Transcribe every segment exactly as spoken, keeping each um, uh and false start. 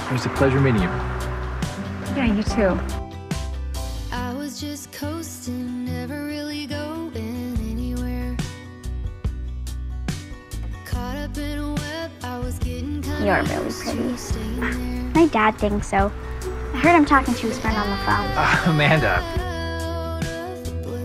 It was a pleasure meeting you. Yeah, you too. I was just coasting, never really going anywhere. Caught up in a web, I was getting kind You're of really used pretty. to staying there. My dad thinks so. I heard him talking to his friend on the phone. Uh, Amanda. Out of the blue,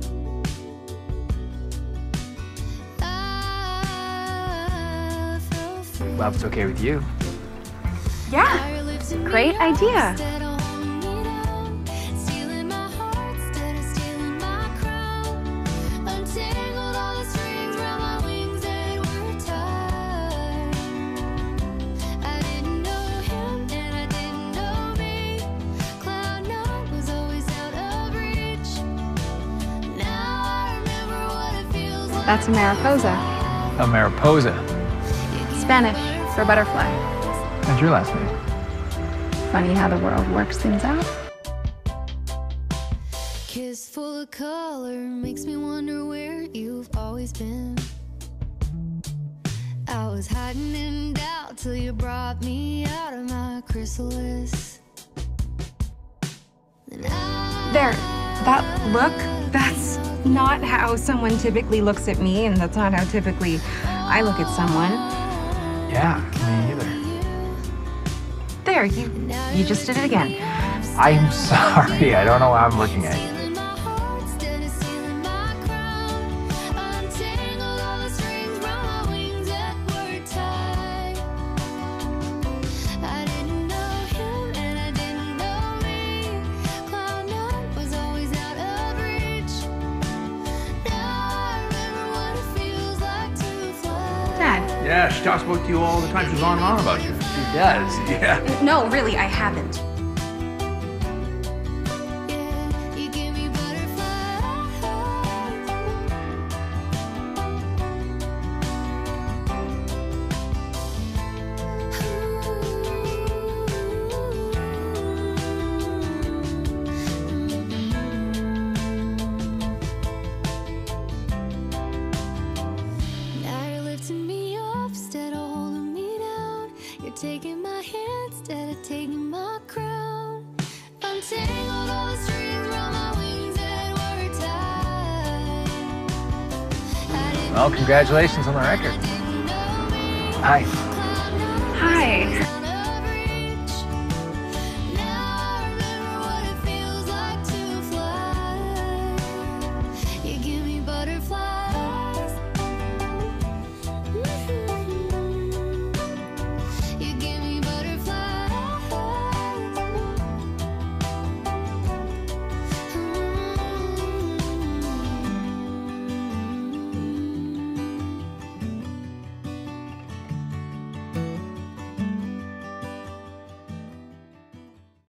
I fell free. Well, if it's okay with you. Yeah, Fire lifting me great up idea. instead of holding me down. Stealing my heart instead of stealing my crown. Untangled all the strings round my wings that were tied. I didn't know him and I didn't know me. Cloud nine was always out of reach. Now I remember what it feels like. That's a Mariposa. A Mariposa. Spanish for butterfly. What's your last name? Funny how the world works things out. Kiss full of color makes me wonder where you've always been. I was hiding in doubt till you brought me out of my chrysalis. Then I There, that look, that's not how someone typically looks at me, and that's not how typically I look at someone. Yeah, me either. There, you you just did it again. I'm sorry. I don't know how I'm looking at you. stealing my heart instead of stealing my crown. Untangled all the strings round my wings that were tied. I didn't know him and I didn't know me. Cloud nine was always out of reach. Now I remember what it feels like to fly. Dad, Yeah, she talks about you all the time. She's on and on about you. She does. Yeah. no, really, I haven't. Yeah, you give me butterflies. Now you're lifting me up instead of holding me down. You're taking my hand instead of taking my crown. Untangled all the strings round my wings that were tied. I didn't Well, congratulations on the record. know me. Hi. Cloud nine Hi.